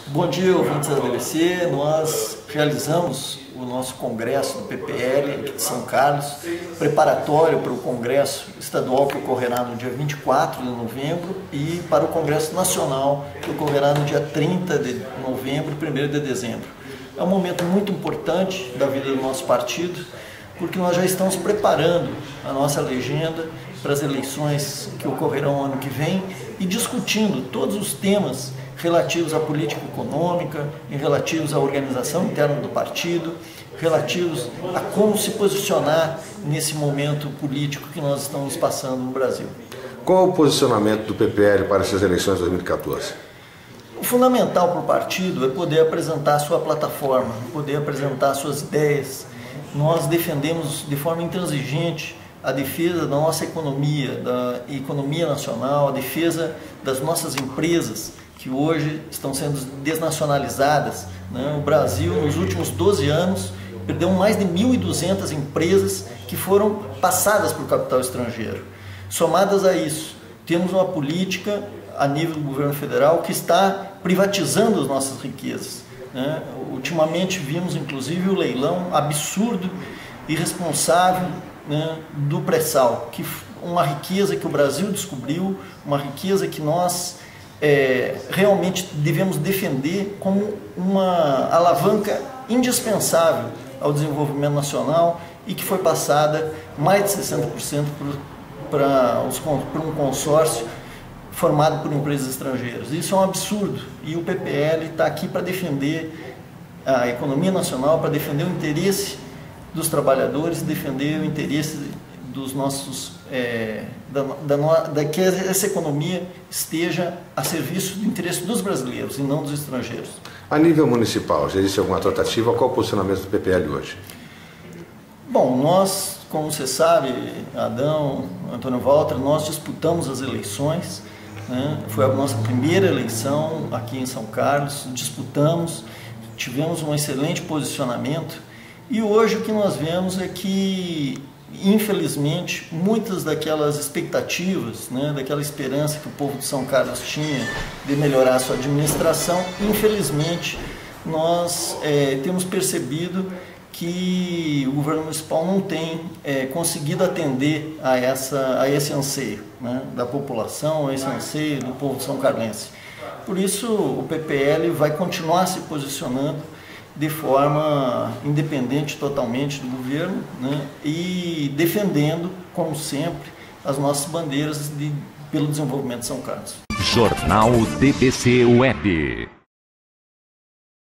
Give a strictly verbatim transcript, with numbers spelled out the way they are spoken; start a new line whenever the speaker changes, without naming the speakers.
Bom dia, ouvintes da D B C. Nós realizamos o nosso congresso do P P L aqui de São Carlos, preparatório para o congresso estadual que ocorrerá no dia vinte e quatro de novembro e para o congresso nacional que ocorrerá no dia trinta de novembro e primeiro de dezembro. É um momento muito importante da vida do nosso partido, porque nós já estamos preparando a nossa legenda para as eleições que ocorrerão ano que vem e discutindo todos os temas relativos à política econômica, relativos à organização interna do partido, relativos a como se posicionar nesse momento político que nós estamos passando no Brasil.
Qual o posicionamento do P P L para essas eleições de dois mil e quatorze?
O fundamental para o partido é poder apresentar a sua plataforma, poder apresentar suas ideias. Nós defendemos de forma intransigente a defesa da nossa economia, da economia nacional, a defesa das nossas empresas que hoje estão sendo desnacionalizadas, né? O Brasil, nos últimos doze anos, perdeu mais de mil e duzentas empresas que foram passadas por capital estrangeiro. Somadas a isso, temos uma política a nível do governo federal que está privatizando as nossas riquezas, né? Ultimamente vimos inclusive o leilão absurdo, irresponsável, né, do pré-sal, que uma riqueza que o Brasil descobriu, uma riqueza que nós é, realmente devemos defender como uma alavanca indispensável ao desenvolvimento nacional e que foi passada mais de sessenta por cento para um consórcio formado por empresas estrangeiras. Isso é um absurdo e o P P L está aqui para defender a economia nacional, para defender o interesse dos trabalhadores, defender o interesse dos nossos, é, da, da, da que essa economia esteja a serviço do interesse dos brasileiros e não dos estrangeiros.
A nível municipal, já existe alguma tratativa? Qual é o posicionamento do P P L hoje?
Bom, nós, como você sabe, Adão, Antônio Walter, nós disputamos as eleições, né? Foi a nossa primeira eleição aqui em São Carlos, disputamos, tivemos um excelente posicionamento e hoje o que nós vemos é que, infelizmente, muitas daquelas expectativas, né, daquela esperança que o povo de São Carlos tinha de melhorar a sua administração, infelizmente nós é, temos percebido que o governo municipal não tem é, conseguido atender a, essa, a esse anseio, né, da população, a esse anseio do povo de São Carlense. Por isso o P P L vai continuar se posicionando de forma independente totalmente do governo, né, e defendendo, como sempre, as nossas bandeiras de, pelo desenvolvimento de São Carlos.
Jornal D B C Web.